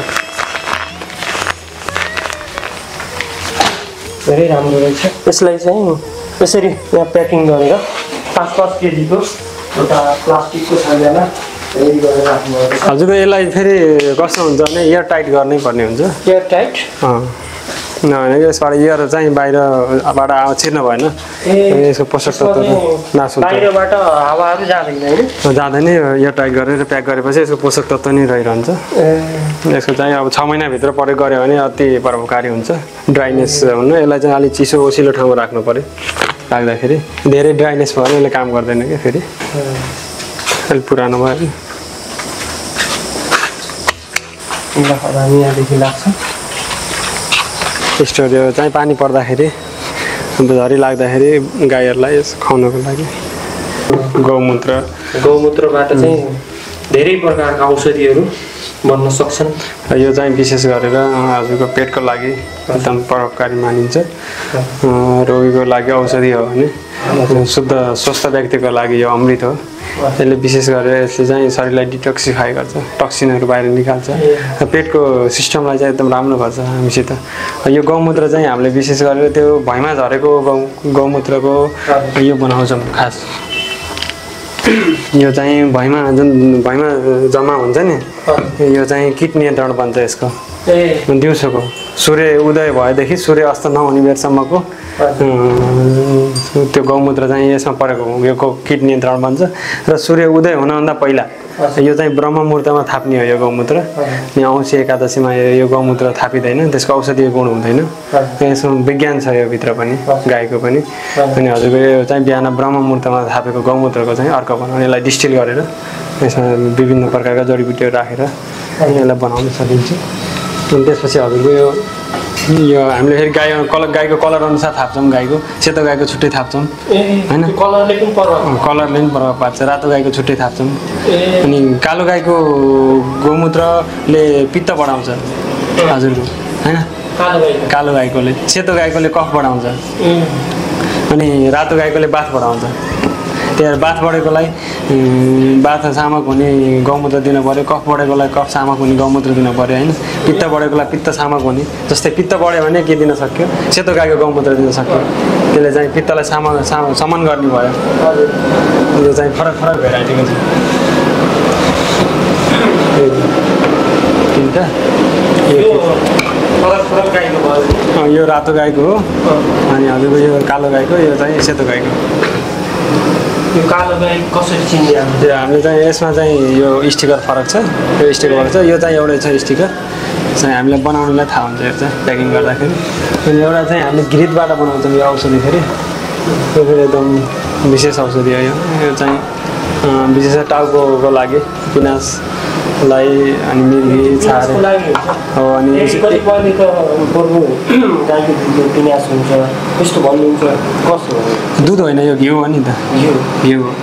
धेरै राम्रो रहेछ यसलाई चाहिँ यसरी यहाँ प्याकिङ गरेर पाँच पाँच केजीको एउटा प्लास्टिकको छानामा रेडी गरेर राख्नुभएको छ हजुरको यसलाई फेरि कस्तो हुन्छ भने एयर टाइट गर्नै पर्ने हुन्छ एयर टाइट नभने यसबाट एयर चाहिँ बाहिरबाट छिर्न भएन यसको पोषक तत्त्व नाश हुन्छ बाहिरबाट हावाहरू जाँदैन होइन जाँदैन एयर टाइट गरेर प्याक गरेपछि यसको पोषक तत्त्व नै रहिरहन्छ यसको चाहिँ अब छ महिनाभित्र प्रयोग गऱ्यो भने अति प्रभावकारी हुन्छ ड्राइनेस हुनु यसलाई चाहिँ अलिक चिसो ओसिलो ठाउँमा राख्नु पऱ्यो राख्दाखेरि धेरै ड्राइनेस भयो भने यसले काम गर्दैन क्या फेरि अलिक पुरानो भयो हामी यहाँदेखि लाग्छ स्टोर चाहिँ पानी पर्दाखेरि अन्त झरी लाग्दाखेरि गाईहरूलाई खुवाउनको लागि गौमूत्र गौमूत्रबाट चाहिँ धेरै प्रकारका औषधिहरू बन्न सक्छन् यो चाहिँ विशेष गरेर हजुरको पेटको लागि एकदम प्रभावकारी मानिन्छ रोगीको लागि औषधि हो भने शुद्ध स्वस्थ व्यक्तिको लागि यो अमृत हो यसले विशेष गरेर यसले चाहिँ शरीरलाई डिटोक्सिफाई गर्छ टक्सिनहरू बाहिर निकाल्छ पेटको सिस्टमलाई चाहिँ एकदम राम्रो गर्छ हामीसित यो गौमूत्र चाहिँ हामीले विशेष गरेर त्यो भैँमा झरेको गौ गौमूत्रको यो बनाउँछौँ खास यो चाहिँ भैँमा जुन भैँमा जम्मा हुन्छ नि यो चाहिँ कीट नियन्त्रण बन्छ यसको दिउँसोको सूर्य उदय भएदेखि सूर्य अस्त नहुने बेरसम्मको त्यो गौमूत्र चाहिँ यसमा परेको यो कीट नियन्त्रण बन्छ र सूर्य उदय हुनभन्दा पहिला यो चाहिँ ब्रह्म मुहुर्तमा थाप्ने हो यो गौमूत्र। अनि औँसी एकादशीमा यो गौमूत्र थापिँदैन, त्यसको औषधीय गुण हुँदैन। यसमा विज्ञान छ यो भित्र पनि, गाईको पनि। अनि हजुरको यो चाहिँ बिहान ब्रह्म मुहुर्तमा थापेको गौमूत्रको चाहिँ अर्को बनाउने, यसलाई डिस्टिल गरेर यसमा विभिन्न प्रकारका जडीबुटीहरू राखेर अनि यसलाई बनाउन सकिन्छ। अनि त्यसपछि हजुरको यो यो हामीले फेरि गाई कलर गाईको कलर अनुसार थाप्छौँ। गाईको सेतो गाईको छुट्टै थाप्छौँ होइन, कलरले पनि प्रभाव कलरले पनि प्रभाव पार्छ। रातो गाईको छुट्टै थाप्छौँ। अनि कालो गाईको गौमूत्रले पित्त बढाउँछ हजुरको होइन, कालो गाईकोले। सेतो गाईकोले कफ बढाउँछ अनि रातो गाईकोले बाथ बढाउँछ। त्यहाँ बाथ बढेकोलाई बाथ सामक हुने गौमूत्र दिनु पऱ्यो, कफ बढेकोलाई कफ सामक हुने गौमूत्र दिनु पऱ्यो होइन। पित्त बढेकोलाई पित्त सामक हुने, जस्तै पित्त बढ्यो भने के दिन सक्यो, सेतो गाईको गौमूत्र दिन सक्यो। त्यसले चाहिँ पित्तलाई साम समन गर्ने भयो। यो चाहिँ फरक फरक भेराइटीको छ तिनवटा। यो रातो गाईको हो अनि हजुरको यो कालो गाईको, यो चाहिँ सेतो गाईको। यो कालो गाई कसरी चिन्ने त्यो हामीले चाहिँ यसमा चाहिँ यो स्टिकर फरक छ, यो स्टिकर फरक छ। यो चाहिँ एउटै छ स्टिकर, चाहिँ हामीलाई बनाउनुलाई थाहा हुन्छ यो चाहिँ प्याकिङ गर्दाखेरि। अनि एउटा चाहिँ हामीले घृतबाट बनाउँछौँ यो औषधि फेरि। यो फेरि एकदम विशेष औषधि हो यो। यो चाहिँ विशेष टाउकोको लागि पिनासलाई अनि मिर्गी छारे हो। अनि कतिपयले त बरु गाईको दुधको पिनास हुन्छ त्यस्तो भन्नुहुन्छ, कस्तो हो? दुध होइन यो घिउ हो नि त, घिउ घिउ हो।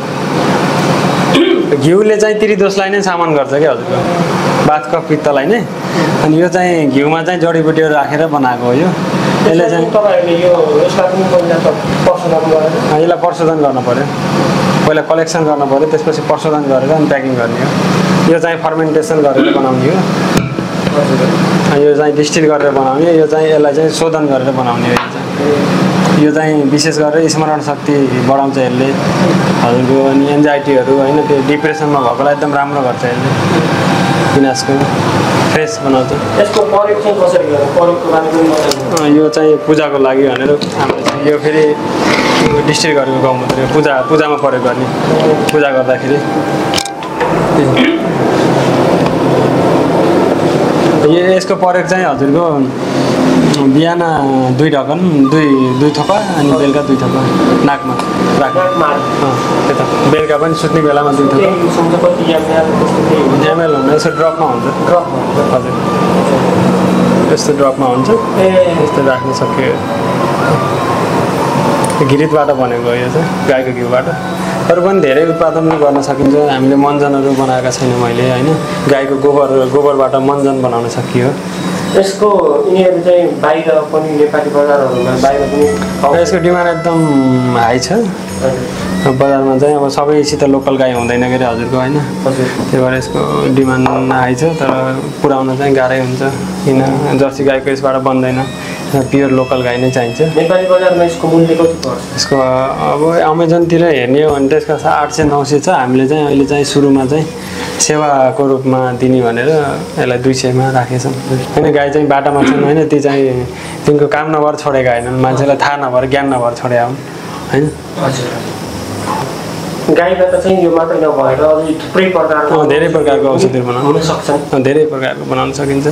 घिउले चाहिँ त्रिदोषलाई नै सामान गर्छ क्या हजुरको, बाथको पित्तलाई नै। अनि यो चाहिँ घिउमा चाहिँ जडीबुटीहरू राखेर बनाएको हो यो। यसले चाहिँ तपाईँहरूले यो यसलाई पनि पहिला त प्रशोधन गरेर यसलाई प्रशोधन गर्नु पऱ्यो, पहिला कलेक्सन गर्नु पऱ्यो, त्यसपछि प्रशोधन गरेर अनि प्याकिङ गर्ने हो। यो चाहिँ फर्मेन्टेसन गरेर बनाउने हो। यो चाहिँ डिस्टिल गरेर बनाउने, यो चाहिँ यसलाई चाहिँ शोधन गरेर बनाउने हो। यो चाहिँ यो चाहिँ विशेष गरेर स्मरण शक्ति बढाउँछ यसले हजुरको। अनि एन्जाइटीहरू होइन त्यो डिप्रेसनमा भएकोलाई एकदम राम्रो गर्छ यसले, पिनासको फ्रेस बनाउँछ। यसको प्रयोग चाहिँ कसरी गर्नु, प्रयोगको बारेमा बताउनु। यो चाहिँ पूजाको लागि भनेर हामीले चाहिँ यो फेरि डिस्टिल गरेको गौमूत्र पूजा पूजामा प्रयोग गर्ने, पूजा गर्दाखेरि। यो यसको प्रयोग चाहिँ हजुरको बिहान दुई ढकन दुई दुई थोपा अनि बेलुका दुई थोपा नाकमा राख्नु। त्यता बेलुका पनि सुत्ने बेलामा दुई थोपा। एमएल हुँदैन, यसो ड्रपमा हुन्छ। हजुर यस्तो ड्रपमा हुन्छ, यस्तो राख्न सक्यो। घृतबाट बनेको हो यो चाहिँ, गाईको घिउबाट। अरू पनि धेरै उत्पादन गर्न सकिन्छ। हामीले मञ्जनहरू बनाएका छैनौँ मैले होइन, गाईको गोबर गोबरबाट मञ्जन बनाउन सकियो। यसको यिनीहरू चाहिँ बाहिर पनि नेपाली बजारहरूमा बाहिर पनि यसको डिमान्ड एकदम हाई छ बजारमा चाहिँ। अब सबैसित लोकल गाई हुँदैन के अरे हजुरको होइन, त्यही भएर यसको डिमान्ड हाई छ। तर पुऱ्याउन चाहिँ गाह्रै हुन्छ, किन जर्सी गाईको यसबाट बन्दैन, प्योर लोकल गाई नै चाहिन्छ। नेपाली बजारमा यसको मूल्य कति पर्छ? यसको अब अमेजनतिर हेर्ने हो भने त यसको आठ सय नौ सय छ। हामीले चाहिँ अहिले चाहिँ सुरुमा चाहिँ सेवाको रूपमा दिने भनेर यसलाई दुई सयमा राखेछौँ होइन। गाई चाहिँ बाटामा छन् होइन, ती चाहिँ तिनको काम नभएर छोडेका होइनन्, मान्छेलाई थाहा नभएर ज्ञान नभएर छोडेका हुन् होइन। हजुर, गाईबाट चाहिँ यो मात्रै नभएर अझै थुप्रै प्रकारको धेरै प्रकारको औषधिहरू बनाउन हुन सक्छन्, धेरै प्रकारको बनाउन सकिन्छ।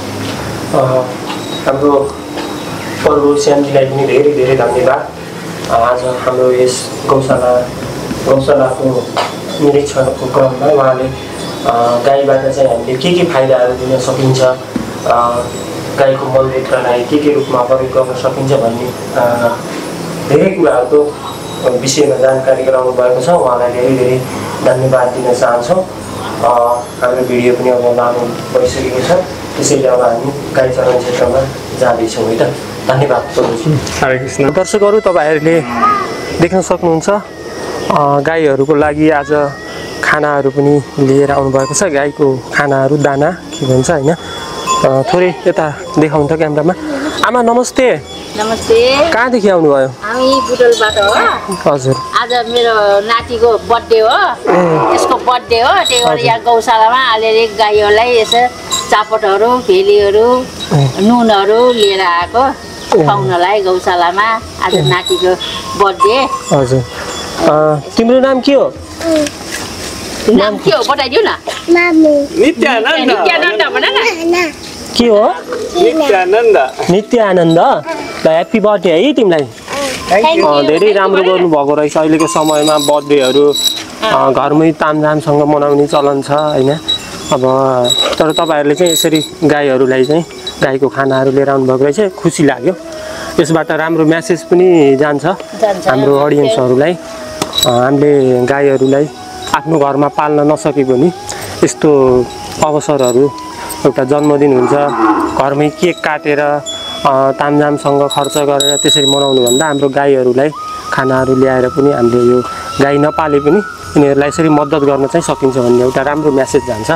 हाम्रो प्रभु श्यामजीलाई पनि धेरै धेरै धन्यवाद। आज हाम्रो यस गौशाला गौशालाको निरीक्षणको क्रममा उहाँले गाईबाट चाहिँ हामीले के के फाइदाहरू दिन सकिन्छ, गाईको मलमूत्रलाई के के रूपमा प्रयोग गर्न सकिन्छ भन्ने धेरै कुराहरूको विषयमा जानकारी गराउनु भएको छ। उहाँलाई धेरै धेरै धन्यवाद दिन चाहन्छौँ। हाम्रो भिडियो पनि अब लामो भइसकेको छ, त्यसैले अब हामी गाई चराउने क्षेत्रमा जाँदैछौँ है त। धन्यवाद प्रभुजी। हरे कृष्ण। दर्शकहरू, तपाईँहरूले देख्न सक्नुहुन्छ गाईहरूको लागि आज खानाहरू पनि लिएर आउनुभएको छ। गाईको खानाहरू, दाना के भन्छ होइन। थोरै यता देखाउनु त क्यामेरामा। आमा नमस्ते। नमस्ते। कहाँदेखि आउनुभयो? हामी बुटोलबाट हो। हजुर, आज मेरो नातिको बर्थडे हो, यसको बर्थडे हो, त्यही भएर यहाँ गौशालामा अलिअलि गाईहरूलाई यसो चापटहरू, भेलीहरू, नुनहरू लिएर आएको खुवाउनलाई गौशालामा। आज नातिको बर्थडे। हजुर, तिम्रो नाम के हो? नाम के हो बताइदिउ न नित्यानन्द नित्यानन्द भन न के हो नित्यानन्द नित्यानन्द ल ह्याप्पी बर्थडे है तिमीलाई अँ, धेरै राम्रो गर्नुभएको रहेछ अहिलेको समयमा बर्थडेहरू घरमै तामझामसँग मनाउने चलन छ होइन। अब तर तपाईँहरूले चाहिँ यसरी गाईहरूलाई चाहिँ गाईको खानाहरू लिएर आउनुभएको रहेछ, खुसी लाग्यो। यसबाट राम्रो म्यासेज पनि जान्छ हाम्रो अडियन्सहरूलाई। हामीले गाईहरूलाई आफ्नो घरमा पाल्न नसके पनि यस्तो अवसरहरू, एउटा जन्मदिन हुन्छ, घरमै केक काटेर तामझामसँग खर्च गरेर त्यसरी मनाउनुभन्दा हाम्रो गाईहरूलाई खानाहरू ल्याएर पनि हामीले यो गाई नपाले पनि यिनीहरूलाई यसरी मद्दत गर्न चाहिँ सकिन्छ भन्ने एउटा राम्रो म्यासेज जान्छ।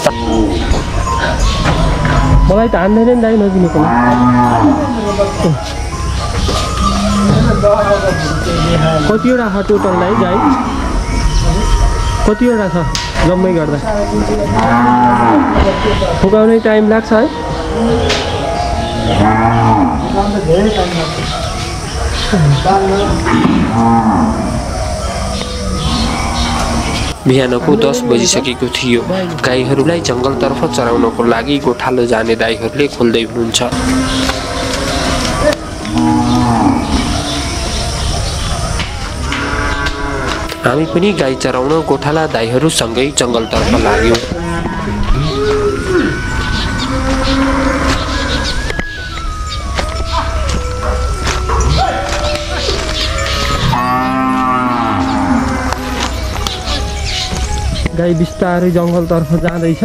मलाई त हान्दैन नि दाइ नदिनुको कतिवटा छ टोटललाई गाई कतिवटा छ जम्मै गर्दा फुकाउनै टाइम लाग्छ है। बिहानको दस बजिसकेको थियो। गाईहरूलाई जङ्गलतर्फ चराउनको लागि गोठालो जाने दाइहरूले खोल्दै हुनुहुन्छ। हामी पनि गाई चराउन गोठाला दाइहरूसँगै जङ्गलतर्फ लाग्यौँ। गाई बिस्तारै जङ्गलतर्फ जाँदैछ।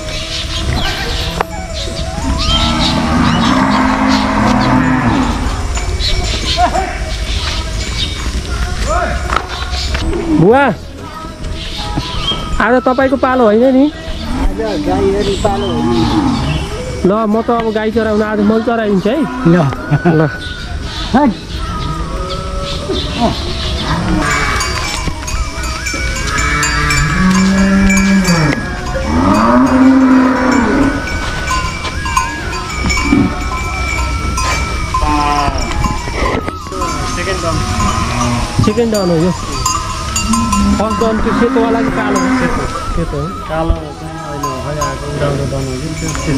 बुवा आज तपाईँको पालो होइन नि? ल म त अब गाई चराउन आज मैले चराइदिन्छु है। ल ल सेकेन्ड डन हो यो। फर्स्ट डन त्यो सेतोवाला कि कालो सेतो सेतो हो कालो चाहिँ अहिले भर्खरै आएको उडाउने डन हो कि त्यो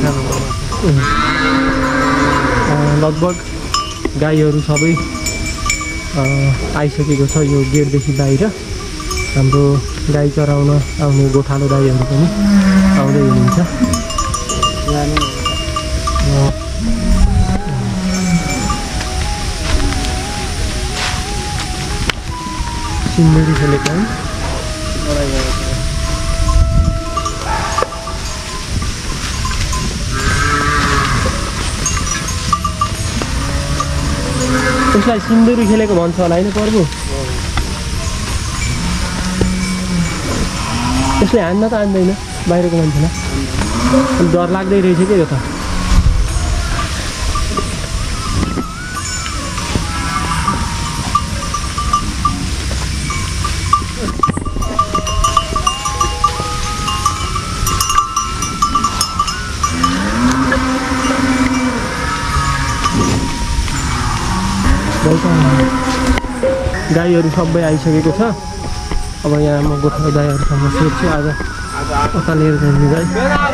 सानो लगभग गाईहरू सबै आइसकेको छ यो गेटदेखि बाहिर। हाम्रो गाई चराउन आउने गोठालो गाईहरू पनि आउँदै हुनुहुन्छ। सिन्देरी खेलेको है त्यसलाई सिन्दुरी खेलेको भन्छ होला होइन प्रभु? त्यसले हान्न त हान्दैन बाहिरको मान्छेलाई, डर लाग्दै रहेछ क्या यो त। गाईहरू सबै आइसकेको छ। अब यहाँ म गोठालो गाईहरूसँग सोध्छु आज कता लिएर जाने गाई।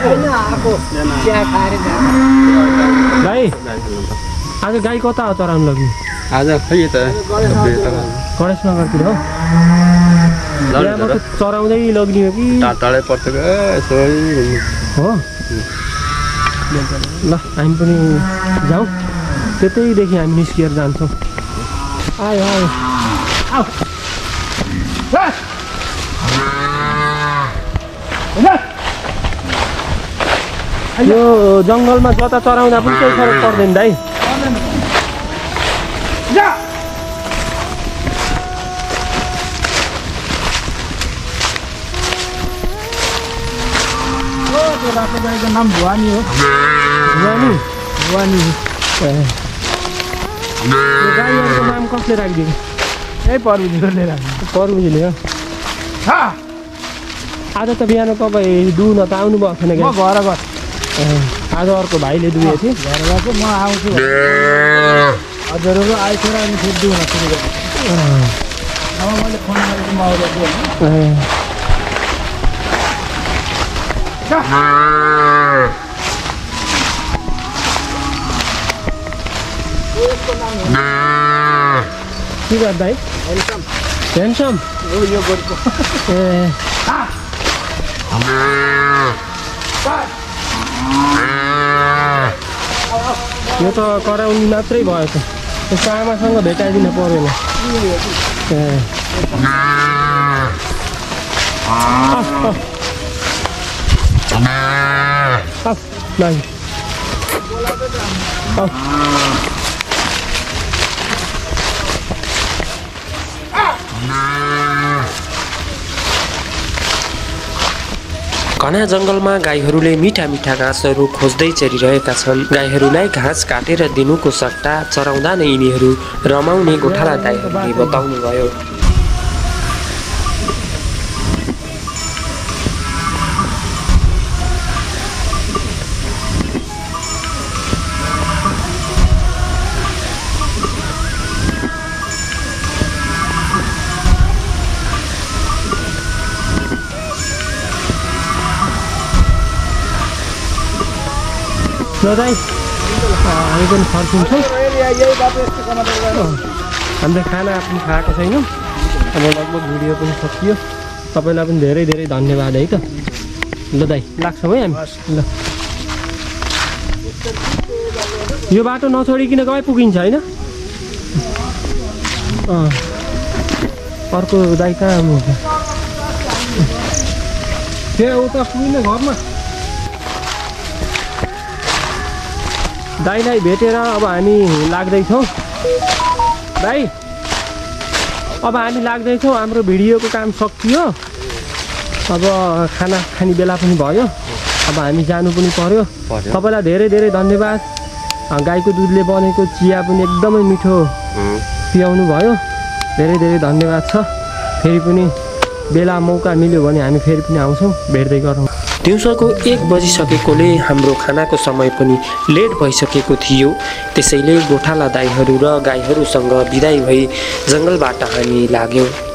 गाई आज गाई कता हो चराउनु लग्ने? आज खै त गणेश नगरतिर हो। यहाँबाट चराउँदै लग्ने हो कि टाढै पर्छ हो? ल हामी पनि जाउँ, त्यतैदेखि हामी निस्किएर जान्छौँ। आयो आयो आऊ। यो जङ्गलमा जता चराउँदा पनि केही फरक पर्दैन दाइ। गाईको नाम भुवानी हो। भुवानी भुवानी गाईहरूको नाम कसले राखिदिएको? यही पर्वजीले राख्नु। पर्वजीले हो। आज त बिहान तपाईँ दुहुन त आउनु भएको छैन क्या? घर घर आज अर्को भाइले दुहेको थियो। घर गएको म आउँछु। हजुरहरू आइसकेर अनि फेरि दुहुन सुरु गरेँ। अब मैले फोन गरेको म आउँदैछु। के गर्दा है ह्यान्डसम हो यो गोरुको ए यो त कराउनु मात्रै भयो त त्यसको आमासँग भेटाइदिन परेन ए नाइ घना जङ्गलमा गाईहरूले मिठा मिठा घाँसहरू खोज्दै चरिरहेका छन्। गाईहरूलाई घाँस काटेर दिनुको सट्टा चराउँदा नै यिनीहरू रमाउने गोठाला दाइहरूले बताउनुभयो। ल दाइ हामी पनि फर्किन्छौँ। हामीले खाना आफ्नो खाएको छैनौँ। अब लगभग भिडियो पनि सकियो। तपाईँलाई पनि धेरै धेरै धन्यवाद है त। ल दाइ लाग्छौँ है हामी। ल यो बाटो नछोडिकन गए पुगिन्छ होइन? अँ अर्को दाइ कहाँ आउनुहुन्छ? त्यहाँ उता पुगिन घरमा। दाइलाई भेटेर अब हामी लाग्दैछौँ। दाइ अब हामी लाग्दैछौँ। हाम्रो भिडियोको काम सकियो। अब खाना खाने बेला पनि भयो। अब हामी जानु पनि पर्यो। तपाईँलाई धेरै धेरै धन्यवाद। गाईको दुधले बनेको चिया पनि एकदमै मिठो पियाउनु भयो। धेरै धेरै धन्यवाद छ। फेरि पनि बेला मौका मिल्यो भने हामी फेरि पनि आउँछौँ, भेट्दै गरौँ। दिउँसोको एक बजिसकेकोले हाम्रो खानाको समय पनि लेट भइसकेको थियो। त्यसैले गोठाला दाइहरू र गाईहरूसँग बिदाई भई जङ्गलबाट हामी लाग्यौँ।